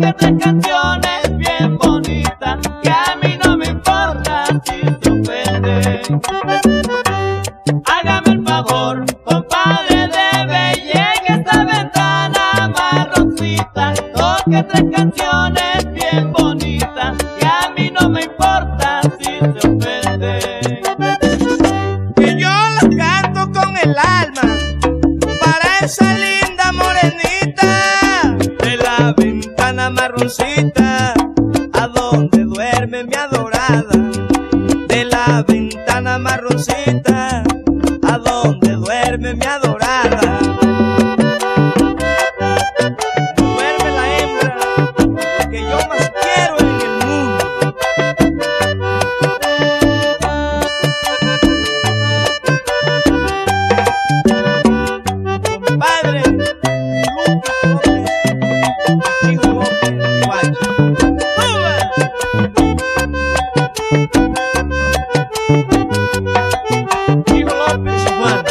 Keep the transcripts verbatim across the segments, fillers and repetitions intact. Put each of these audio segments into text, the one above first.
toque tres canciones bien bonitas, que a mí no me importa si se ofende. Hágame el favor, compadre, de bellegue esta ventana marroncita. Toque tres canciones bien bonitas, que a mí no me importa si se ofende. Que yo las canto con el alma para esa linda morenita de la ventana marroncita, a donde duerme mi adorada. De la ventana marroncita, a donde duerme mi adorada. Duerme la hembra que yo más quiero en el mundo. Compadre Lucas López, Chico López, Guacho. Chico López, Juan.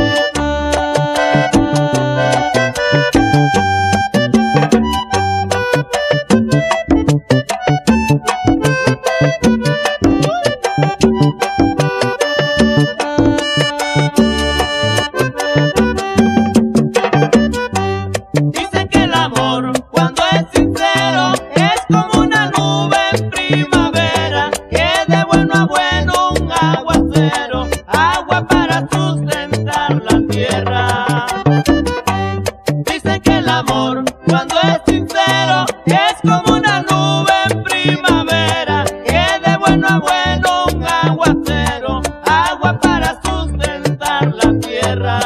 Dicen que el amor, cuando es sincero, es como una nube en primavera, que de bueno a bueno un aguacero, agua para sustentar la tierra. Dicen que el amor, cuando es sincero, es como una nube en primavera, que de bueno a bueno un aguacero, agua para sustentar la tierra.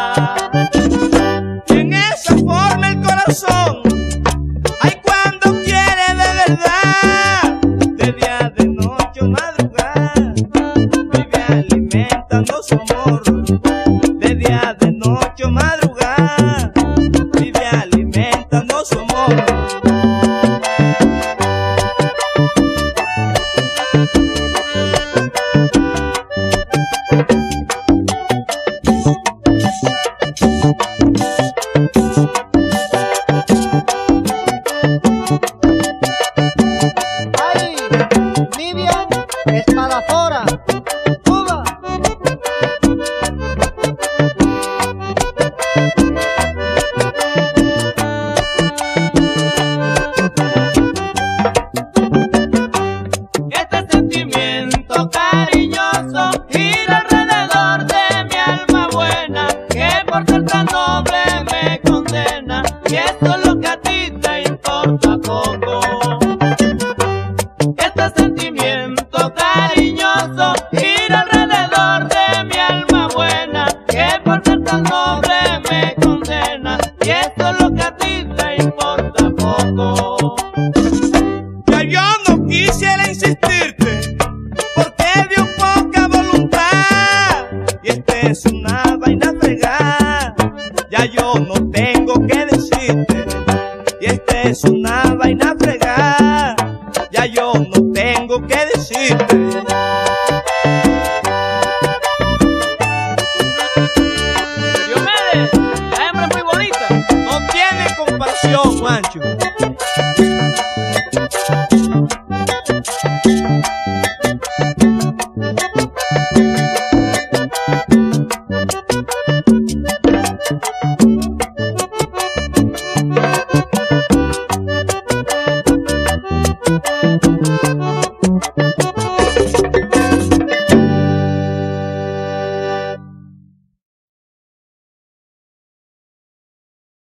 En esa forma el corazón, ay, cuando quiere de verdad, de día, de noche o madrugada, vive alimentando su amor. De día, de noche o madrugada, vive alimentando su amor. ¡Ay! Nidia Espadafora, Cuba. Este sentimiento cariñoso gira alrededor de mi alma buena, que por ser tan noble me condena, y eso es lo que a ti te importa poco. Este sentimiento cariñoso gira alrededor de mi alma buena, que por ser tan noble me condena, y eso es lo que a ti te importa poco. Ya yo no quisiera insistirte, porque dio poca voluntad, y esta es una vaina fregada. Ya yo no tengo que decirte, y esta es una vaina fregada. Ya yo no tengo que decirte. Diomedes, la hembra es muy bonita. No tiene comparación, Juancho.